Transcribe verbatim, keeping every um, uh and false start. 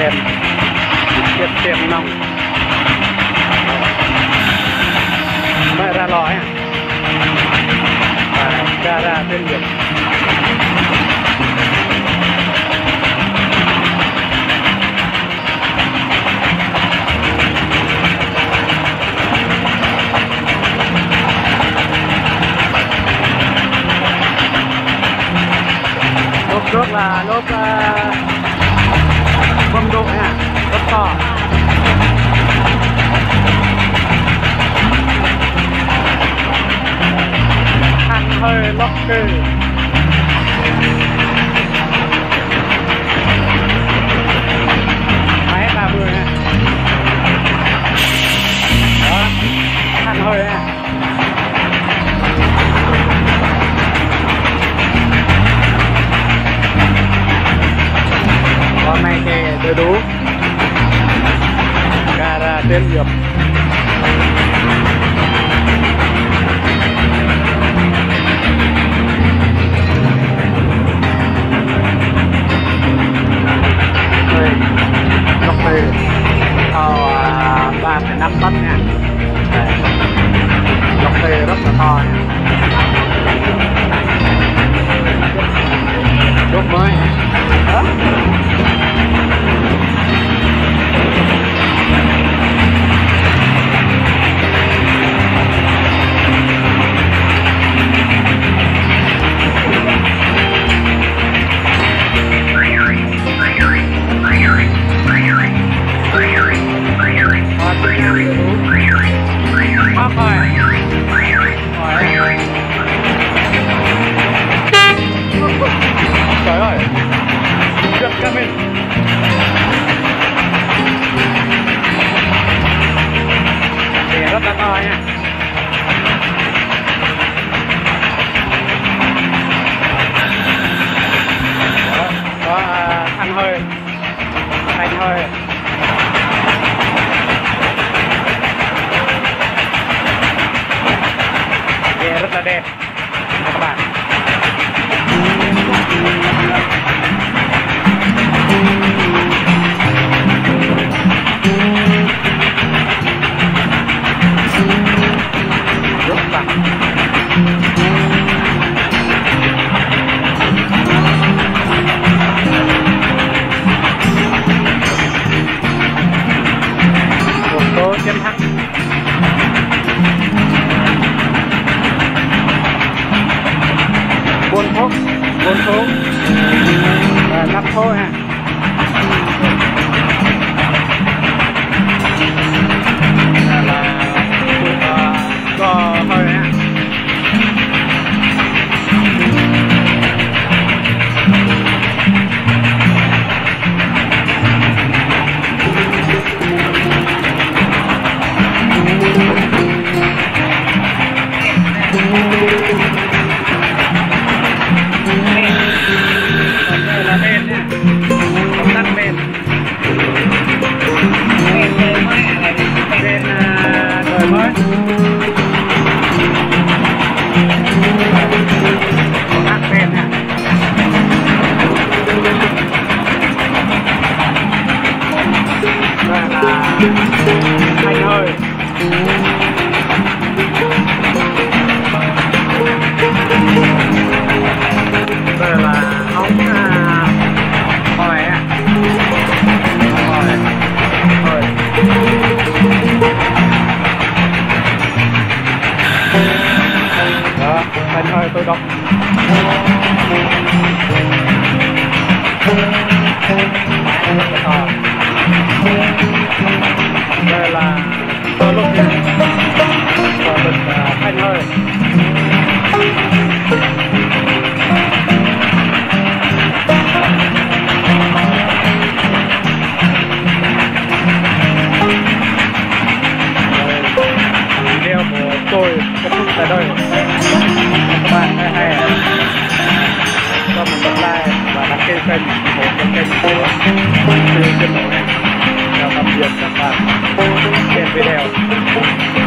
đèn tiếp tiền nông mới ra lò ấy và ra ra chuyên nghiệp. Lốp trước là lốp bơm độ nha, lốp to. Thang hơi lóc cư. Máy ba mươi nha. Đó, thang hơi nha. Hôm nay thì đầy đủ gara chuyên nghiệp. Lọc từ sau ba phẩy năm tấn nha. Lọc từ rất là to nha. Đốt mới đó. Trời ơi, giật cả mình. Thì rất là to nha. Đó, có thanh hơi, thanh hơi. Thì rất là đẹp các bạn. Một số chiến thắng. Bốn phố, bốn phố, và năm phố ha. Có hơi ha. Thanh hơi. Đây là ống hồi á. Hồi. Hồi. Đó, thanh hơi tôi đọc. Đây là tôi lúc nha. Và mình thanh hơi. Video của tôi kết thúc tại đây. Các bạn hay hay cho một like và đăng ký kênh ủng hộ kênh của Tư Chuyên Nổi. Chào tạm biệt các bạn xem video.